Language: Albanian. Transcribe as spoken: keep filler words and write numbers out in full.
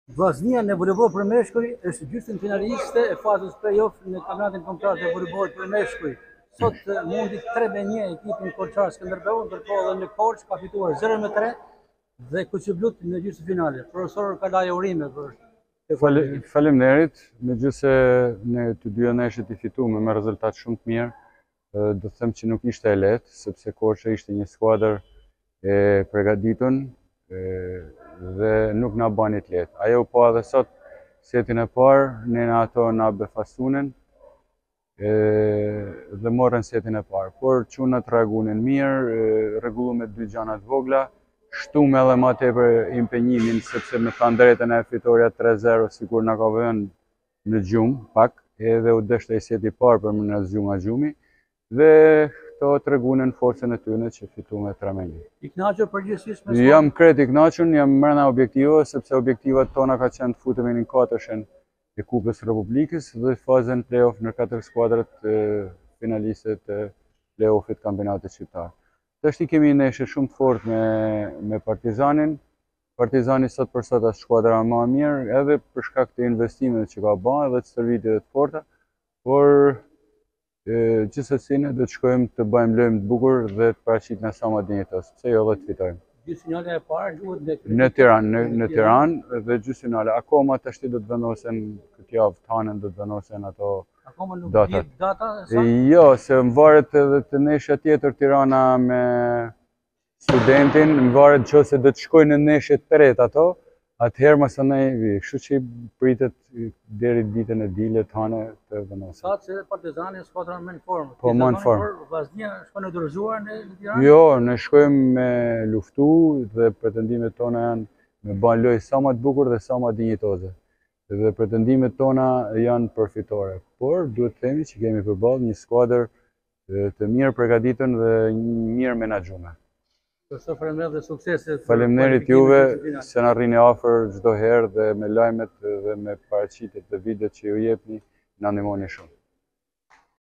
Vllaznia në volejboll për meshkuj është gjysmëfinaliste e fazës play-off në kampionatin kombëtar të volejbollit për meshkuj. Sot mundi tre me një ekipin Korçar Skënderbeu, ndërkohë edhe në Korçë ka fituar zero me tre dhe kuçiblut në gjysmëfinale. Profesor Kalaja urime për Faleminderit, megjithëse ne të dy neshët i fituam me rezultat shumë të mirë, do të them që nuk ishte e lehtë, sepse Korça ishte një skuadër e përgatitur dhe nuk na bani të lehtë. Ajo po edhe sot setin e parë, ne në ato na befastunin dhe morën setin e parë. Por çunat reagunin mirë, rregullu me dy gjana të vogla, shtum edhe ma tepër impenjimin, sepse me thënë drejtën e fitoria tre zero sikur na ka vënë në gjumë pak, edhe u deshte i seti parë për më në zgjuma gjumi, dhe këto të regunin forcën e tyne që fitu me tre me një. I knaqër përgjithsisht me sot? Jam krejt i knaqën, jam mërna objektive, sepse objektivat tona ka qenë të futemi në katërshen e Kupës Republikës dhe fazën play-off në katër skuadrat finaliste të play-offit kampionatit shqiptar. Tashti kemi neshe shumë të fort me, me Partizanin. Partizani sot për sot është skuadra më e mirë, edhe për shkak të investimeve që ka bërë edhe të stërvitjeve të forta, por gjithsesi ne do të shkojmë të bëjmë lojë të bukur dhe të paraqitna sa më dinjitos, pse jo edhe të fitojmë. Gjysmëfinale e parë luhet në Tiranë, në, në Tiranë dhe gjysmëfinale. Akoma tashti do të vendosen këtë javë të hanën do të vendosen ato Akoma nuk datat. di data sa? Jo, se më varet edhe të neshja tjetër Tirana me studentin, më varet nëse do të shkojnë në neshje të tretë ato, atëherë mësë ne vi, kështu që pritet deri ditën e dilet hane të vendosen. Sa që Partizani skuadra më në formë. Po më në formë. Vllaznia shkon e dorëzuar në Tiranë? Jo, ne shkojmë me luftu dhe pretendimet tona janë me bën lojë sa më të bukur dhe sa më dinjitoze. Dhe pretendimet tona janë përfitore. Por duhet të themi që kemi përballë një skuadër të mirë përgatitur dhe mirë menaxhuar. Profesor, faleminderit dhe suksese. Faleminderit juve se na rrini afër çdo herë dhe me lajmet dhe me paraqitjet dhe videot që ju jepni na ndihmoni shumë.